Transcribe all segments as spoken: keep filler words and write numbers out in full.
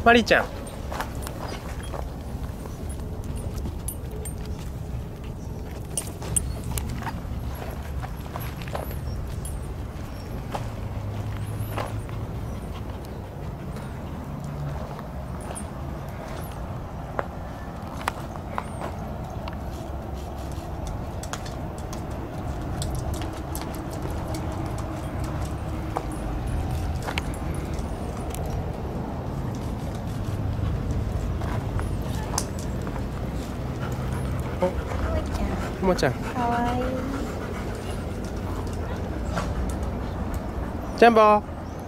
マリちゃん。くまちゃん。 かわいい。 ジャンボ。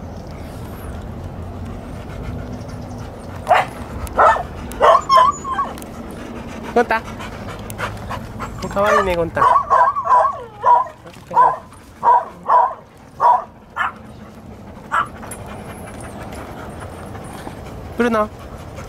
ゴンタ。かわいいね、ゴンタ。ブルノ。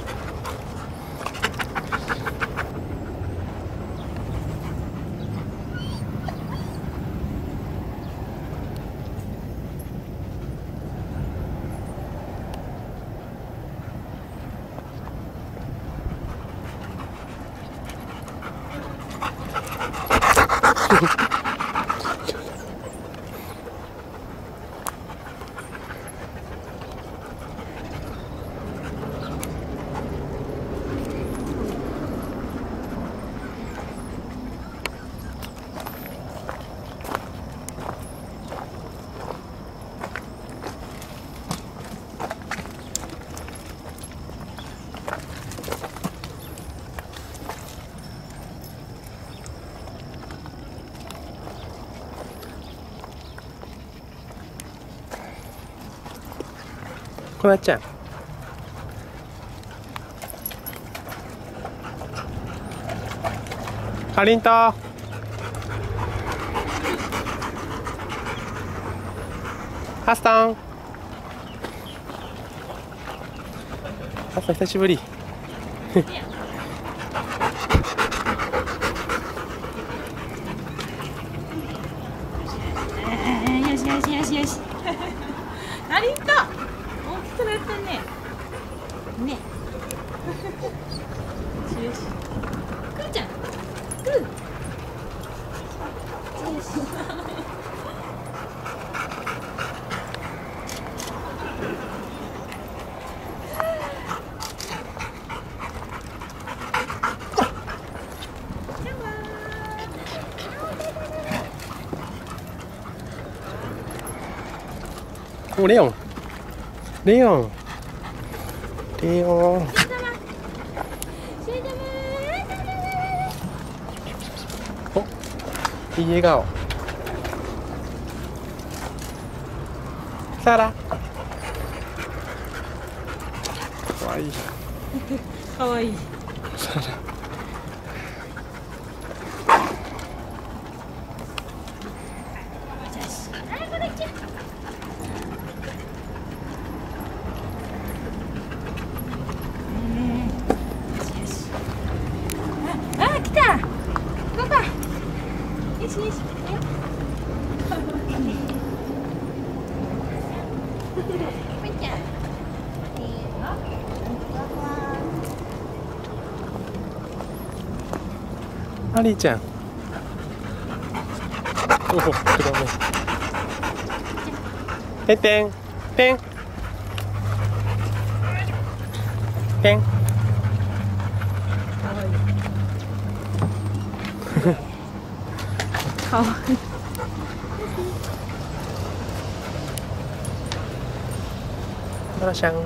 こなちゃん。かりんとう。ハスタン。ハスタン久しぶり。 よしよしよしよし。かりんとう。大きくなったね。ね。よし。くるちゃん。くる。よし。 お、レオン。レオン。レオン。お、いい笑顔。サラ。かわいい。 かわいい。 サラ。 あ、来た。パパ。よしよし。 マリーちゃん。おお、黒目。てんてん。てん。てん。 かわいい。 トラシャン。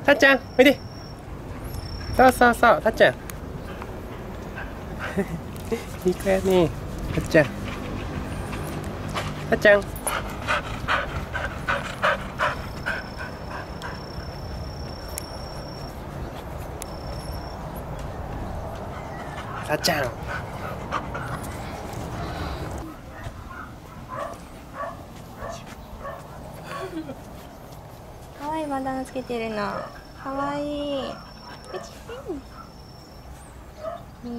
たっちゃんおいで。そうそうそう、たっちゃんいい子やね、たっちゃん。たっちゃんたっちゃん。 かわいいバンダナつけてるの。かわいい。うん。